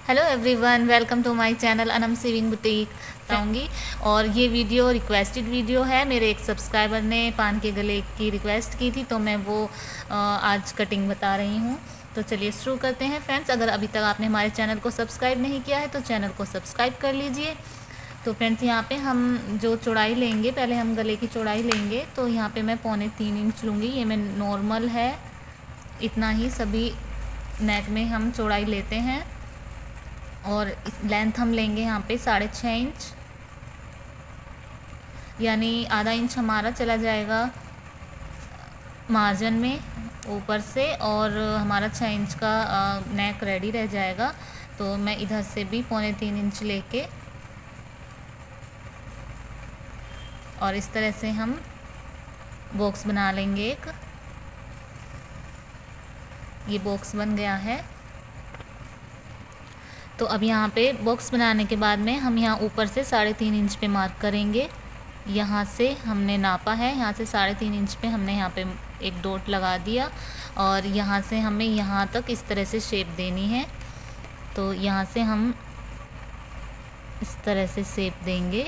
Hello everyone, welcome to my channel Anam sewing boutique बताऊँगी। और ये वीडियो रिक्वेस्टेड वीडियो है। मेरे एक सब्सक्राइबर ने पान के गले की रिक्वेस्ट की थी, तो मैं वो आज कटिंग बता रही हूँ। तो चलिए शुरू करते हैं फ्रेंड्स। अगर अभी तक आपने हमारे चैनल को सब्सक्राइब नहीं किया है तो चैनल को सब्सक्राइब कर लीजिए। तो फ्रेंड्स, यहाँ पे हम जो चौड़ाई लेंगे, पहले हम गले की चौड़ाई लेंगे। तो यहाँ पे मैं 3.25 इंच लूँगी। ये मैं नॉर्मल है, इतना ही सभी नेक में हम चौड़ाई लेते हैं। और लेंथ हम लेंगे यहाँ पे 6.5 इंच, यानी आधा इंच हमारा चला जाएगा मार्जिन में ऊपर से, और हमारा 6 इंच का नेक रेडी रह जाएगा। तो मैं इधर से भी 3.25 इंच लेके और इस तरह से हम बॉक्स बना लेंगे एक। ये बॉक्स बन गया है। तो अब यहाँ पे बॉक्स बनाने के बाद में हम यहाँ ऊपर से 3.5 इंच पे मार्क करेंगे। यहाँ से हमने नापा है, यहाँ से 3.5 इंच पे हमने यहाँ पे एक डॉट लगा दिया, और यहाँ से हमें यहाँ तक इस तरह से शेप देनी है। तो यहाँ से हम इस तरह से शेप देंगे,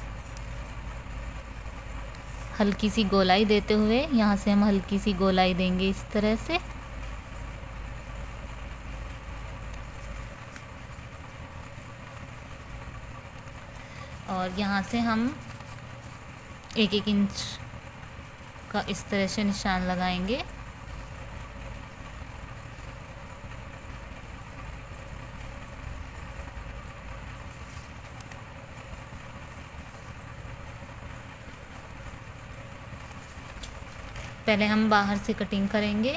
हल्की सी गोलाई देते हुए। यहाँ से हम हल्की सी गोलाई देंगे इस तरह से। और यहाँ से हम 1-1 इंच का इस तरह से निशान लगाएंगे। पहले हम बाहर से कटिंग करेंगे।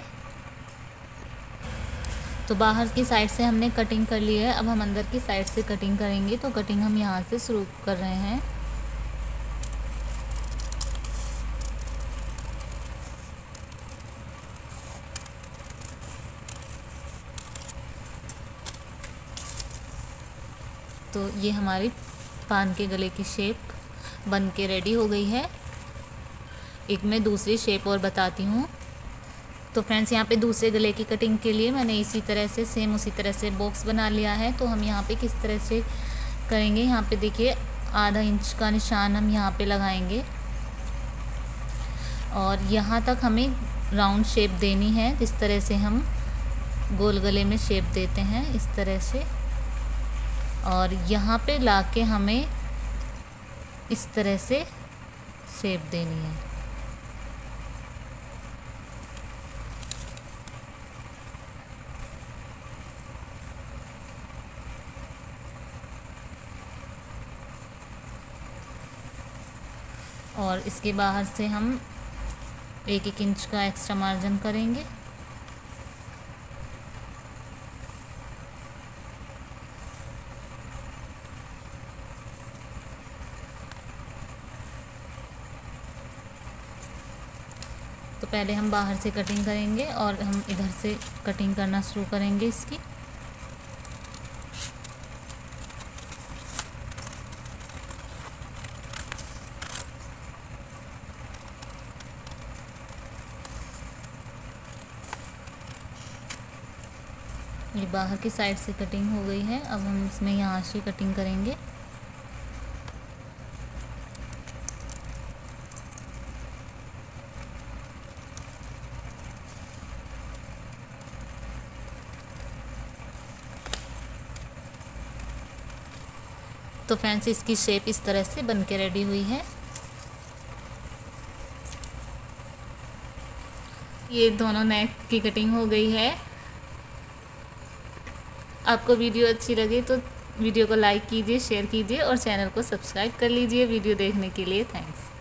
तो बाहर की साइड से हमने कटिंग कर ली है, अब हम अंदर की साइड से कटिंग करेंगे। तो कटिंग हम यहाँ से शुरू कर रहे हैं। तो ये हमारी पान के गले की शेप बन के रेडी हो गई है। एक मैं दूसरी शेप और बताती हूँ। तो फ्रेंड्स, यहाँ पे दूसरे गले की कटिंग के लिए मैंने इसी तरह से सेम उसी तरह से बॉक्स बना लिया है। तो हम यहाँ पे किस तरह से करेंगे, यहाँ पे देखिए आधा इंच का निशान हम यहाँ पे लगाएंगे, और यहाँ तक हमें राउंड शेप देनी है। जिस तरह से हम गोल गले में शेप देते हैं इस तरह से, और यहाँ पे लाके हमें इस तरह से शेप देनी है। और इसके बाहर से हम 1-1 इंच का एक्स्ट्रा मार्जिन करेंगे। तो पहले हम बाहर से कटिंग करेंगे और हम इधर से कटिंग करना शुरू करेंगे इसकी। ये बाहर की साइड से कटिंग हो गई है। अब हम इसमें यहाँ से कटिंग करेंगे। तो फ्रेंड्स, इसकी शेप इस तरह से बन के रेडी हुई है। ये दोनों नेक की कटिंग हो गई है। आपको वीडियो अच्छी लगे तो वीडियो को लाइक कीजिए, शेयर कीजिए और चैनल को सब्सक्राइब कर लीजिए। वीडियो देखने के लिए थैंक्स।